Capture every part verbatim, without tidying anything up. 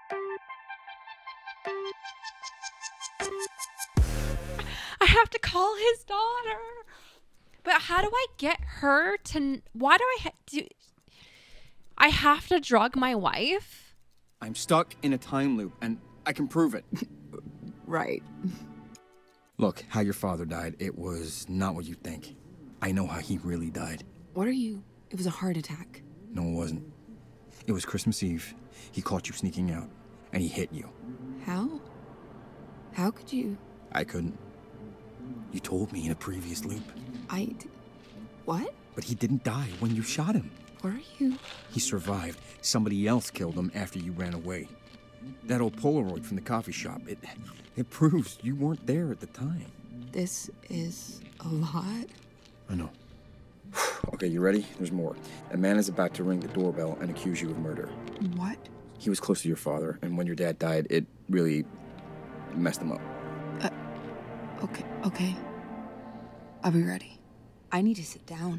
I have to call his daughter. But how do I get her to... Why do I ha- do... I have to drug my wife? I'm stuck in a time loop, and I can prove it. Right. Look, how your father died, it was not what you think. I know how he really died. What are you... It was a heart attack. No, it wasn't. It was Christmas Eve. He caught you sneaking out, and he hit you. How? How could you... I couldn't. You told me in a previous loop. I... d- What? But he didn't die when you shot him. What are you... He survived. Somebody else killed him after you ran away. That old Polaroid from the coffee shop, it, it proves you weren't there at the time. This is a lot. I know. Okay, you ready? There's more. A man is about to ring the doorbell and accuse you of murder. What? He was close to your father, and when your dad died, it really messed him up. Uh, okay, okay. I'll be ready. I need to sit down.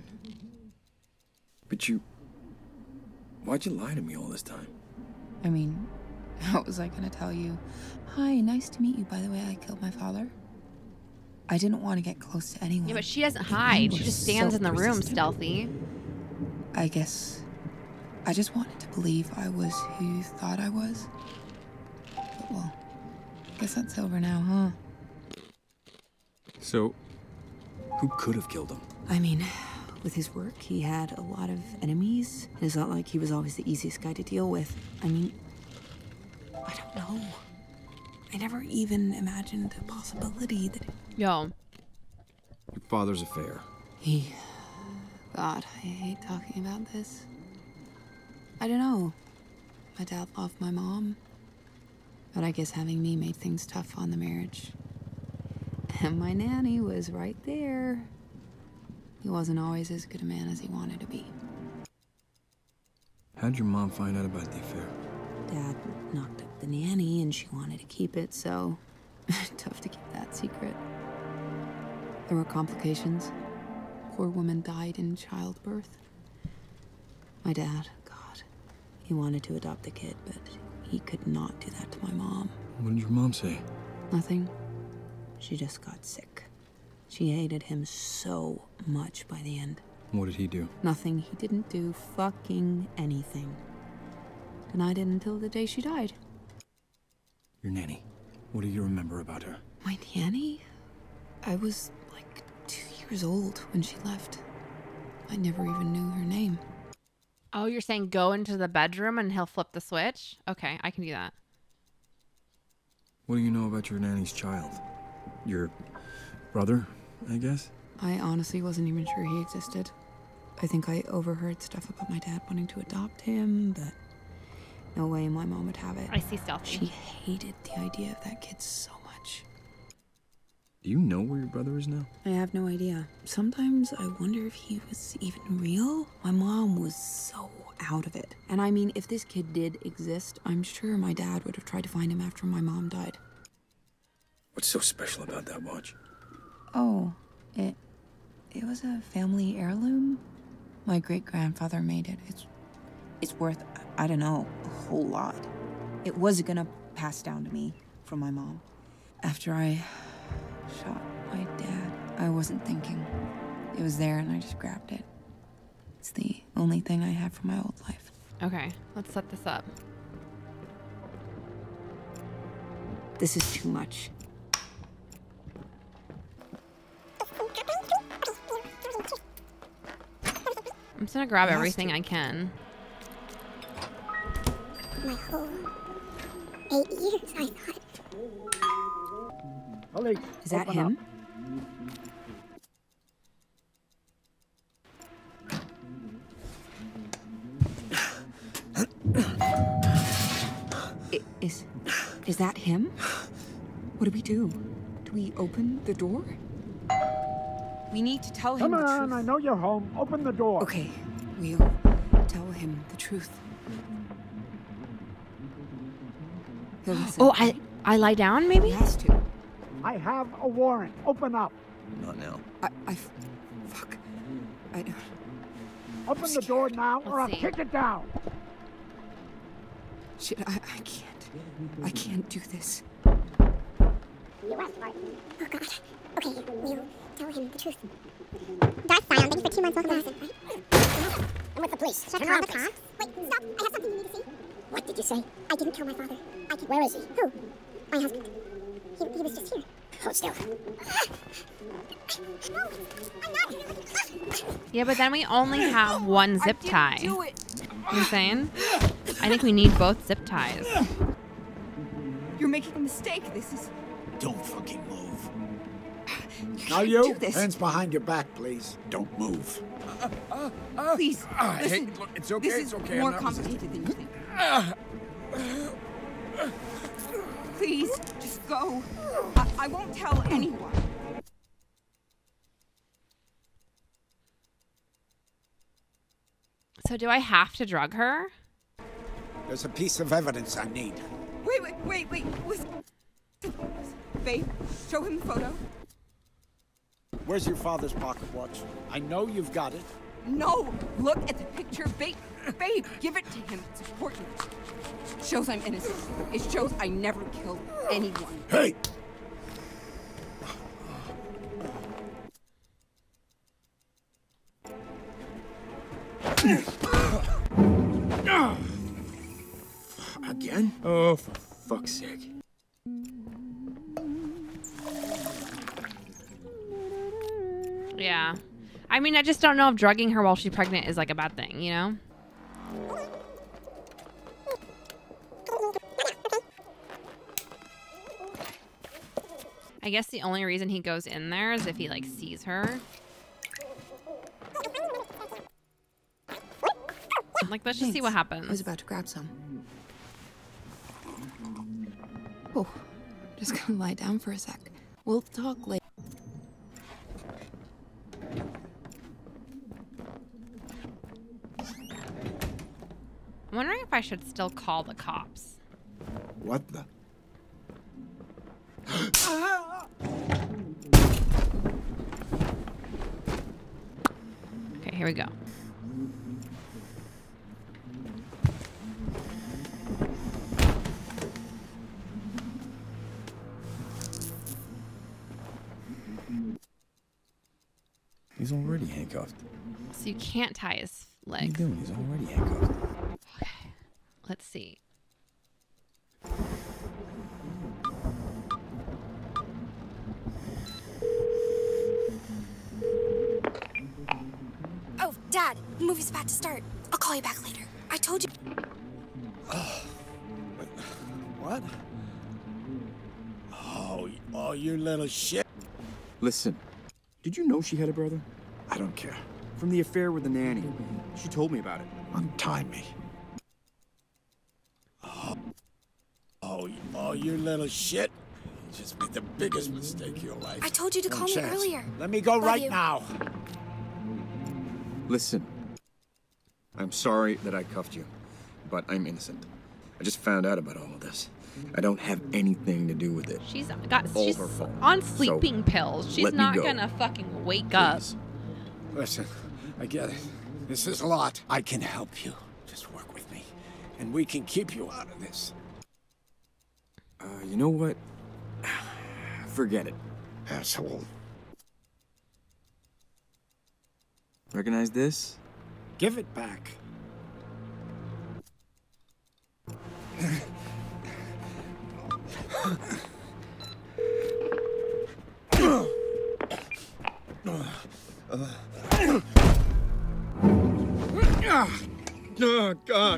But you... Why'd you lie to me all this time? I mean, how was I gonna tell you? Hi, nice to meet you. By the way, I killed my father. I didn't want to get close to anyone. Yeah, but she doesn't hide. She just stands so in the room persistent. stealthy. I guess I just wanted to believe I was who you thought I was. But well, guess that's over now, huh? So, who could have killed him? I mean, with his work, he had a lot of enemies. It's not like he was always the easiest guy to deal with. I mean, I don't know. I never even imagined the possibility that Yo. Your father's affair. he... God, I hate talking about this. I don't know. My dad loved my mom. But I guess having me made things tough on the marriage. And my nanny was right there. He wasn't always as good a man as he wanted to be. How'd your mom find out about the affair? Dad knocked up the nanny and she wanted to keep it, so tough to keep that secret. There were complications. Poor woman died in childbirth. My dad, God, he wanted to adopt the kid, but he could not do that to my mom. What did your mom say? Nothing. She just got sick. She hated him so much by the end. What did he do? Nothing. He didn't do fucking anything. Denied it until the day she died. Your nanny. What do you remember about her? My nanny? I was like two years old when she left. I never even knew her name. Oh, you're saying go into the bedroom and he'll flip the switch? Okay, I can do that. What do you know about your nanny's child? Your brother, I guess? I honestly wasn't even sure he existed. I think I overheard stuff about my dad wanting to adopt him, but no way my mom would have it. I see stealthy. She hated the idea of that kid so much. Do you know where your brother is now? I have no idea. Sometimes I wonder if he was even real. My mom was so out of it. And I mean, if this kid did exist, I'm sure my dad would have tried to find him after my mom died. What's so special about that watch? Oh, it... it was a family heirloom. My great-grandfather made it. It's... it's worth, I don't know, a whole lot. It was gonna pass down to me from my mom. After I shot my dad, I wasn't thinking. It was there and I just grabbed it. It's the only thing I have from my old life. Okay, let's set this up. This is too much. I'm just gonna grab everything I can. My whole eight years, I thought. Police, Is that open him? I- Is... is that him? What do we do? Do we open the door? We need to tell him Come the on, truth. I know you're home. Open the door. Okay, we'll tell him the truth. He'll listen. Oh, I I lie down He maybe? has to. I have a warrant. Open up. Not now. I... I... f- Fuck. I don't... Open the door now, or I'll Let's see. kick it down. Shit, I, I can't. I can't do this. You are smart. Oh, God. Okay, you tell him the truth. Darth Sion, thank you for two months off medicine, right? I'm with the police. Should I call the cops? Wait, stop. I have something you need to see. What did you say? I didn't kill my father. I can... Where is he? Who? My husband. He, he was just here. Hold still. No, I'm not. Yeah, but then we only have one zip tie. Do it. You know what I'm saying? I think we need both zip ties. You're making a mistake. This is. Don't fucking move. You Now can't you, do this. hands behind your back, please. Don't move. Please. Ah, hey, listen. look, it's okay, This it's is okay, I'm more not complicated than you think. Please, just go. I, I won't tell anyone. So do I have to drug her? There's a piece of evidence I need. Wait, wait, wait, wait. Listen. Babe, show him the photo. Where's your father's pocket watch? I know you've got it. No, look at the picture. Babe, babe, give it to him. It's important. It shows I'm innocent. It shows I never killed anyone. Hey! Again? Oh, for fuck's sake. Yeah. I mean, I just don't know if drugging her while she's pregnant is like a bad thing, you know? I guess the only reason he goes in there is if he like sees her. Like, let's just see what happens. I was about to grab some. Oh, just gonna lie down for a sec. We'll talk later. I'm wondering if I should still call the cops. What the? Okay, here we go. He's already handcuffed. So you can't tie his What are you legs. doing? He's already handcuffed. Okay, let's see. Oh, Dad, the movie's about to start. I'll call you back later. I told you. What? Oh, oh, you little shit. Listen, did you know she had a brother? I don't care. From the affair with the nanny. She told me about it. Untie me. Oh, oh, oh, you little shit. You just made the biggest mistake of your life. I told you to No call me chance. earlier. Let me go Love right you. now. Listen, I'm sorry that I cuffed you, but I'm innocent. I just found out about all of this. I don't have anything to do with it. She's got All she's her fault. on So, sleeping pills. She's let me not go. gonna fucking wake up. Please. Listen, I get it. This is a lot. I can help you. Just work with me, and we can keep you out of this. Uh, you know what? Forget it. Asshole. Recognize this? Give it back. Oh, God.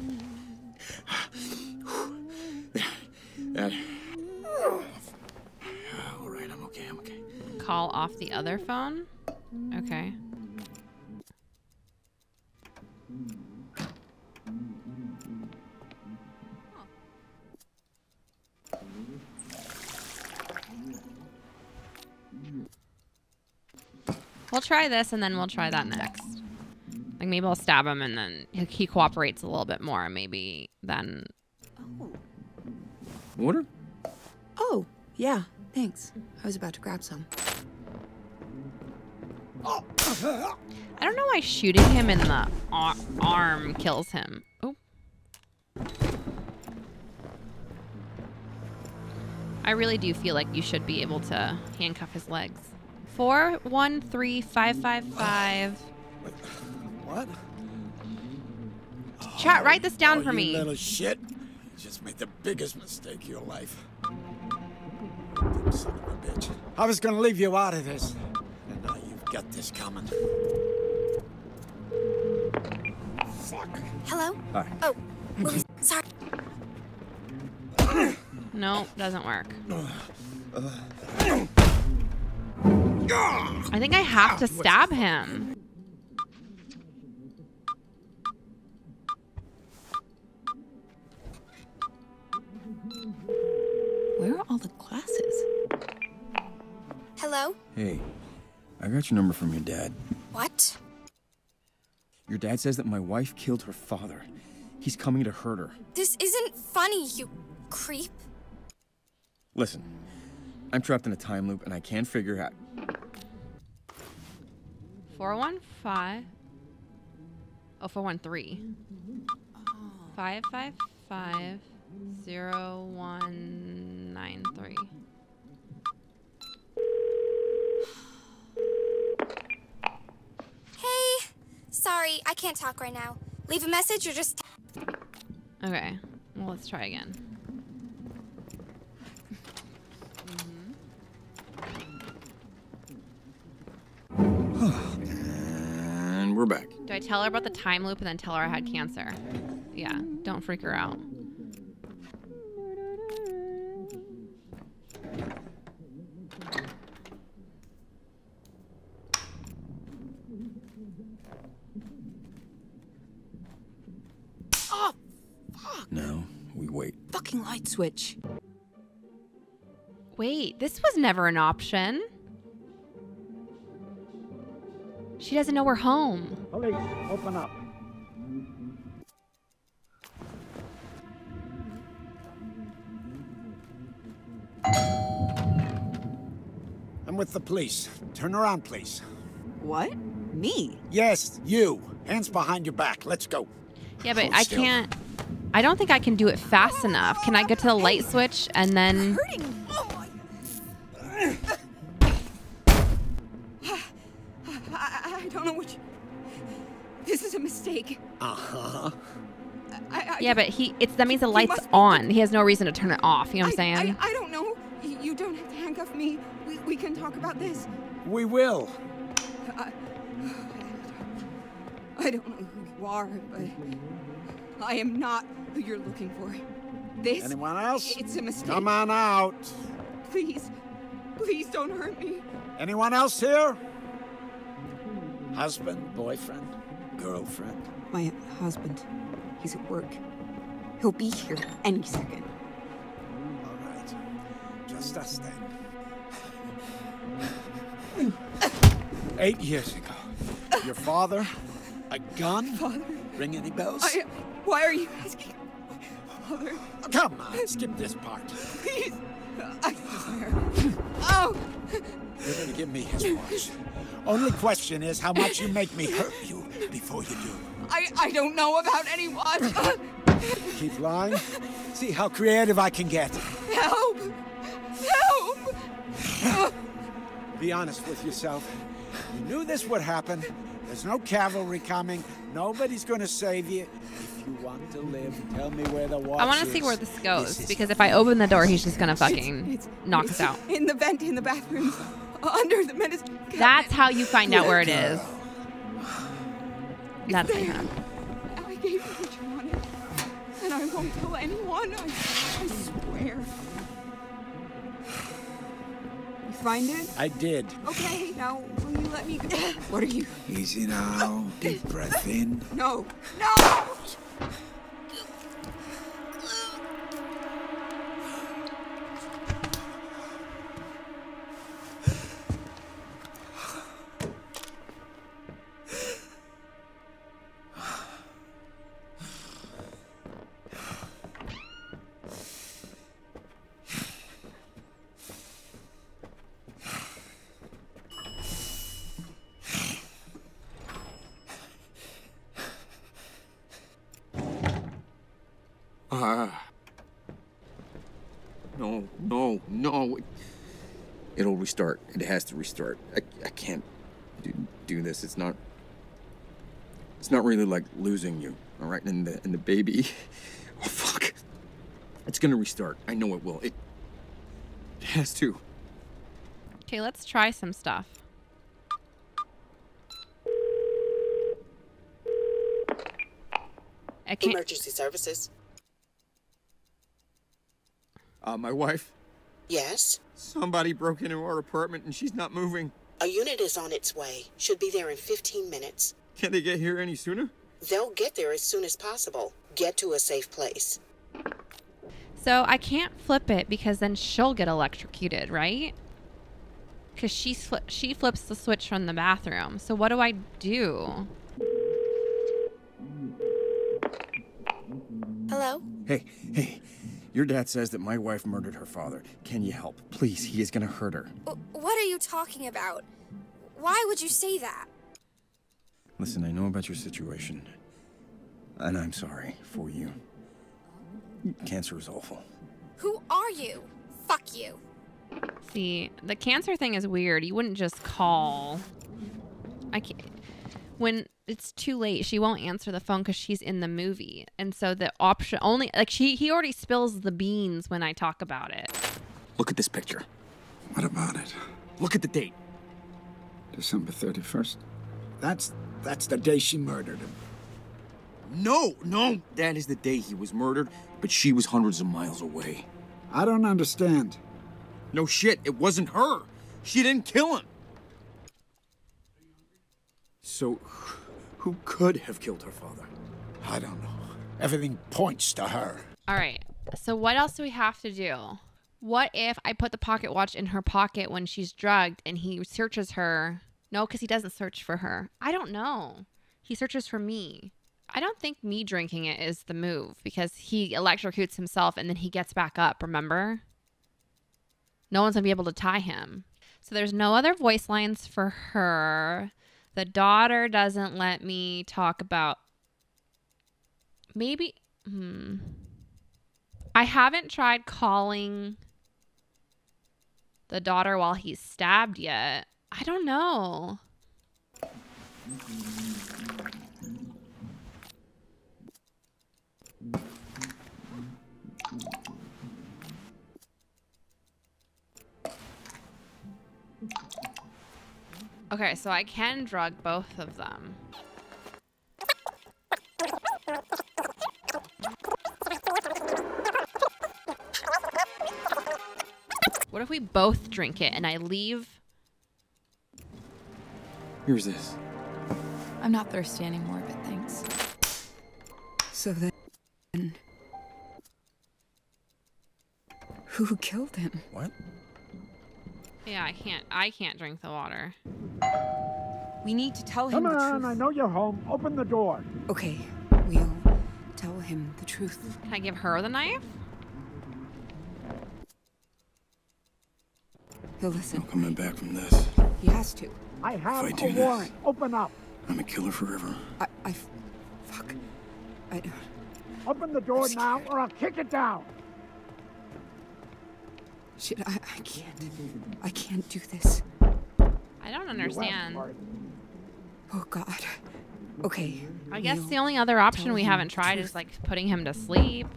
That. All right, I'm okay, I'm okay. Call off the other phone. Okay. We'll try this and then we'll try that next. Like maybe I'll stab him and then he- he cooperates a little bit more and maybe then. Water? Oh, yeah, thanks. I was about to grab some. I don't know why shooting him in the ar- arm kills him. Oh. I really do feel like you should be able to handcuff his legs. Four one three five five five. What? Chat, write this down Oh, for you me. little shit. You just made the biggest mistake of your life. Dumb son of a bitch. I was gonna leave you out of this. And now you've got this coming. Fuck. Hello? Hi. Oh, movies. Sorry. No, doesn't work. I think I have to stab him. Where are all the glasses? Hello? Hey, I got your number from your dad. What? Your dad says that my wife killed her father. He's coming to hurt her. This isn't funny, you creep. Listen, I'm trapped in a time loop and I can't figure out. Four one five. Oh, four one three. Five five five zero one nine three. Hey. Sorry, I can't talk right now. Leave a message or just... Okay, well, let's try again. And we're back. Do I tell her about the time loop and then tell her I had cancer? Yeah, don't freak her out. Oh, Now, we wait. fucking light switch. Wait, this was never an option. She doesn't know we're home. Police, open up. I'm with the police. Turn around, please. What? Me? Yes, you. Hands behind your back. Let's go. Yeah, but Hold I still. can't. I don't think I can do it fast enough. Can I get to the light switch and then? Hurting. Oh my. I, I don't know what. You... This is a mistake. Uh-huh. I, I, Yeah, but he. It's that means the light's must be- on. He has no reason to turn it off. You know what I'm I, saying? I, I don't know. Y- You don't have to handcuff me. We, we can talk about this. We will. I, I don't know who you are, but I am not who you're looking for. This. Anyone else? It's a mistake. Come on out. Please, please don't hurt me. Anyone else here? Husband, boyfriend, girlfriend? My husband, he's at work. He'll be here any second. All right. Just us then. Eight years ago, your father, a gun? Father, Ring any bells? I. Why are you asking? Father, Oh, come on, skip this part. please. I swear. Oh! You're gonna give me his watch. Only question is how much you make me hurt you before you do. I, I don't know about any watch. Keep lying. See how creative I can get. Help! Help! Be honest with yourself. You knew this would happen. There's no cavalry coming. Nobody's gonna save you. If you want to live, tell me where the watch I want to is. see where this goes is because if I open the door, he's just gonna fucking It's- knock it's us out. In the vent in the bathroom. Under the medicine cabinet. That's how you find out where it is. That's how you there. find out. I gave you what you wanted. And I won't tell anyone. I, I swear. You find it? I did. Okay, now will you let me go? What are you? Easy now. Deep breath in. No. No! Ah. No, no, no. It'll restart. It has to restart. I, I can't do, do this. It's not... It's not really like losing you, all right? And the, and the baby... Oh, fuck. It's gonna restart. I know it will. It, it has to. Okay, let's try some stuff. I can't... Emergency services. Uh, my wife? Yes? Somebody broke into our apartment and she's not moving. A unit is on its way. Should be there in fifteen minutes. Can't they get here any sooner? They'll get there as soon as possible. Get to a safe place. So I can't flip it because then she'll get electrocuted, right? Because she, fli she flips the switch from the bathroom. So what do I do? Hello? Hey, hey. Your dad says that my wife murdered her father. Can you help? Please, he is gonna hurt her. W- what are you talking about? Why would you say that? Listen, I know about your situation. And I'm sorry for you. Cancer is awful. Who are you? Fuck you. See, the cancer thing is weird. You wouldn't just call. I can't. When it's too late, she won't answer the phone because she's in the movie. And so the option only, like she, he already spills the beans when I talk about it. Look at this picture. What about it? Look at the date. December thirty-first. That's that's the day she murdered him. No, no. That is the day he was murdered, but she was hundreds of miles away. I don't understand. No shit, it wasn't her. She didn't kill him. So, who could have killed her father? I don't know. Everything points to her. All right. So what else do we have to do? What if I put the pocket watch in her pocket when she's drugged and he searches her? No, because he doesn't search for her. I don't know. He searches for me. I don't think me drinking it is the move because he electrocutes himself and then he gets back up, remember? No one's going to be able to tie him. So there's no other voice lines for her. The daughter doesn't let me talk about... Maybe... Hmm. I haven't tried calling the daughter while he's stabbed yet. I don't know. Okay, so I can drug both of them. What if we both drink it and I leave? Here's this. I'm not thirsty anymore, but thanks. So then... Who killed him? What? Yeah, I can't. I can't drink the water. We need to tell him Come the on, truth. I know you're home. Open the door. Okay, we'll tell him the truth. Can I give her the knife? He'll listen. No coming back from this. He has to. I have I a do this- warrant. Open up. I'm a killer forever. I... I... Fuck. I don't... Open the door now or I'll kick it down. Shit, I, I can't. I can't do this. I don't understand. Oh, God. Okay. I guess we'll the only other option tell we him haven't the tried truth. is like putting him to sleep.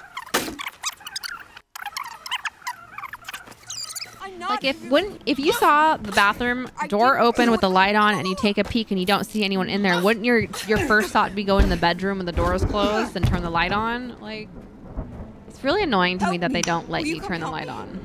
Like if wouldn't if you saw the bathroom door open with the light on and you take a peek and you don't see anyone in there, wouldn't your your first thought be go in the bedroom when the door is closed and turn the light on? Like it's really annoying to me that they don't let you turn the light on.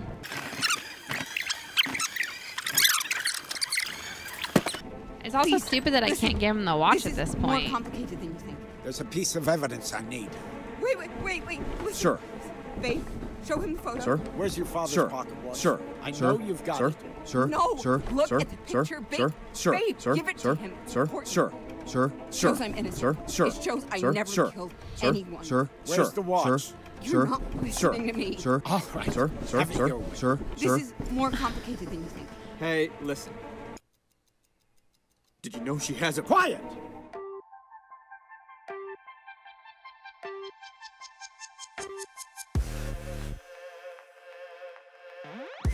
It's also Please, stupid that I listen, can't give him the watch This at is this more point. complicated than you think. There's a piece of evidence I need. Wait, wait, wait, wait. Listen. Sir. Babe, show him the photo. Sir? Where's your father's Sir. pocket watch? Sir. I Sir. know you've got Sir. it. Sir. No, Sir. look Sir. at the Sir. picture, babe. Sir. Sir. Babe, Sir. give it to Sir. him. Sir. Important. Sir. Sir. Sir. Shows I'm innocent. Sir. Sir. It shows I Sir. never Sir. killed Sir. anyone. Sir. Where's Sir. the watch? Sir. You're Sir. not Sir. listening to me. Sir. All right. Sir. Sir. Have it Sir. your way. Sir. This Sir. is more complicated than you think. Hey, listen. Did you know she has a Quiet! Bye.